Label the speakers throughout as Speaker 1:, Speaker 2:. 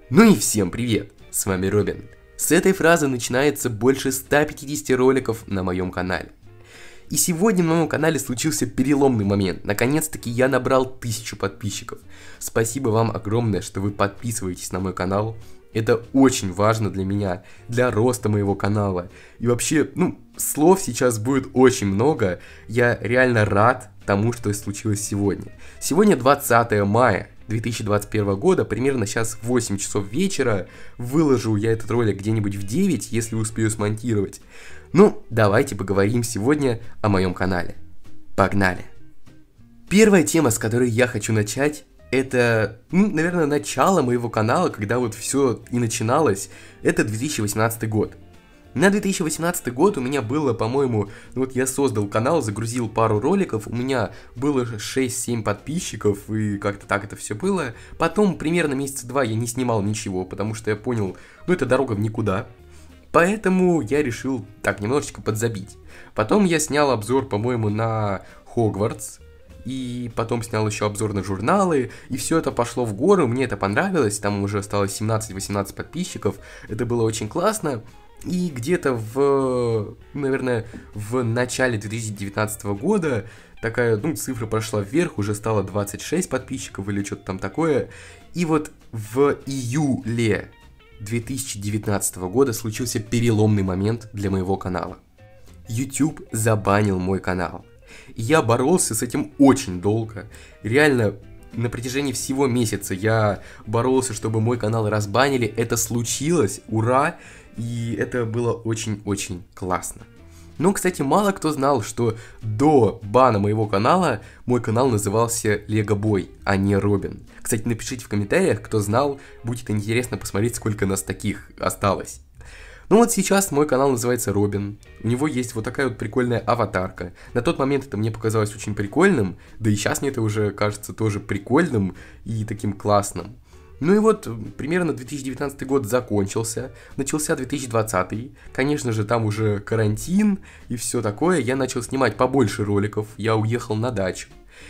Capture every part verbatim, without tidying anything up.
Speaker 1: Ну и всем привет, с вами Робин. С этой фразы начинается больше ста пятидесяти роликов на моем канале. И сегодня на моем канале случился переломный момент. Наконец-таки я набрал тысячу подписчиков. Спасибо вам огромное, что вы подписываетесь на мой канал. Это очень важно для меня, для роста моего канала. И вообще, ну, слов сейчас будет очень много. Я реально рад тому, что случилось сегодня. Сегодня двадцатое мая две тысячи двадцать первого года, примерно сейчас восемь часов вечера. Выложу я этот ролик где-нибудь в девять, если успею смонтировать. Ну, давайте поговорим сегодня о моем канале. Погнали! Первая тема, с которой я хочу начать, это, ну, наверное, начало моего канала, когда вот все и начиналось. Это две тысячи восемнадцатый год. На две тысячи восемнадцатый год у меня было, по-моему, ну вот я создал канал, загрузил пару роликов, у меня было шесть-семь подписчиков, и как-то так это все было. Потом примерно месяца два я не снимал ничего, потому что я понял, ну это дорога в никуда. Поэтому я решил так немножечко подзабить. Потом я снял обзор, по-моему, на Хогвартс. И потом снял еще обзор на журналы, и все это пошло в гору, мне это понравилось, там уже осталось семнадцать-восемнадцать подписчиков, это было очень классно. И где-то в, наверное, в начале две тысячи девятнадцатого года такая, ну, цифра пошла вверх, уже стало двадцать шесть подписчиков или что-то там такое. И вот в июле две тысячи девятнадцатого года случился переломный момент для моего канала. YouTube забанил мой канал. И я боролся с этим очень долго. Реально, на протяжении всего месяца я боролся, чтобы мой канал разбанили. Это случилось, ура! И это было очень-очень классно. Но, кстати, мало кто знал, что до бана моего канала мой канал назывался Лего Бой, а не Робин. Кстати, напишите в комментариях, кто знал, будет интересно посмотреть, сколько нас таких осталось. Ну вот сейчас мой канал называется Робин, у него есть вот такая вот прикольная аватарка. На тот момент это мне показалось очень прикольным, да и сейчас мне это уже кажется тоже прикольным и таким классным. Ну и вот, примерно две тысячи девятнадцатый год закончился, начался две тысячи двадцатый, конечно же там уже карантин и все такое, я начал снимать побольше роликов, я уехал на дачу.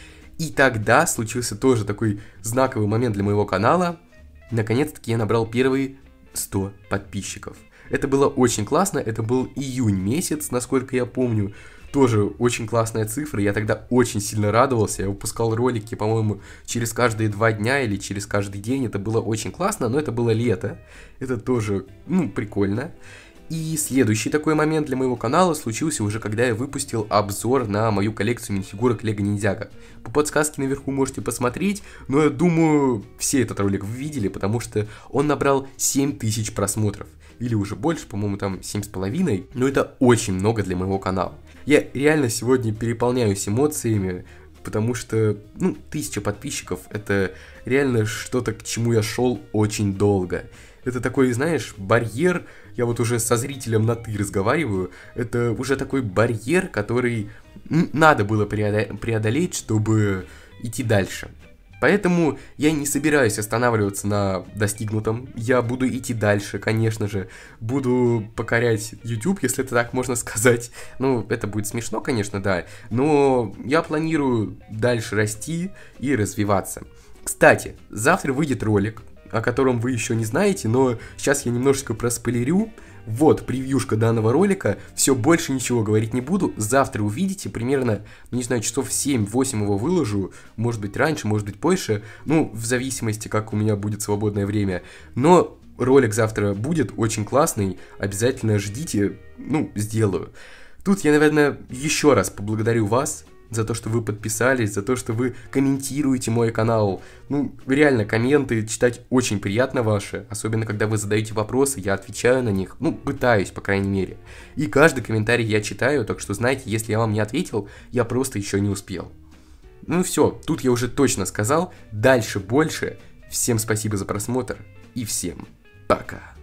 Speaker 1: И тогда случился тоже такой знаковый момент для моего канала, наконец-таки я набрал первые сто подписчиков. Это было очень классно, это был июнь месяц, насколько я помню, тоже очень классная цифра, я тогда очень сильно радовался, я выпускал ролики, по-моему, через каждые два дня или через каждый день, это было очень классно, но это было лето, это тоже, ну, прикольно. И следующий такой момент для моего канала случился уже, когда я выпустил обзор на мою коллекцию минифигурок Лего Ниндзяго. По подсказке наверху можете посмотреть, но я думаю, все этот ролик вы видели, потому что он набрал семь тысяч просмотров. Или уже больше, по-моему, там семь с половиной, но это очень много для моего канала. Я реально сегодня переполняюсь эмоциями, потому что, ну, тысяча подписчиков — это реально что-то, к чему я шел очень долго. Это такой, знаешь, барьер, я вот уже со зрителем на «ты» разговариваю, это уже такой барьер, который надо было преодолеть, чтобы идти дальше. Поэтому я не собираюсь останавливаться на достигнутом, я буду идти дальше, конечно же, буду покорять YouTube, если это так можно сказать. Ну, это будет смешно, конечно, да, но я планирую дальше расти и развиваться. Кстати, завтра выйдет ролик, о котором вы еще не знаете, но сейчас я немножечко проспойлерю. Вот превьюшка данного ролика, все, больше ничего говорить не буду, завтра увидите, примерно, ну не знаю, часов семь-восемь его выложу, может быть раньше, может быть позже, ну в зависимости, как у меня будет свободное время, но ролик завтра будет очень классный, обязательно ждите, ну сделаю. Тут я, наверное, еще раз поблагодарю вас за то, что вы подписались, за то, что вы комментируете мой канал. Ну, реально, комменты читать очень приятно ваши, особенно когда вы задаете вопросы, я отвечаю на них, ну, пытаюсь, по крайней мере. И каждый комментарий я читаю, так что, знаете, если я вам не ответил, я просто еще не успел. Ну все, тут я уже точно сказал, дальше больше. Всем спасибо за просмотр и всем пока.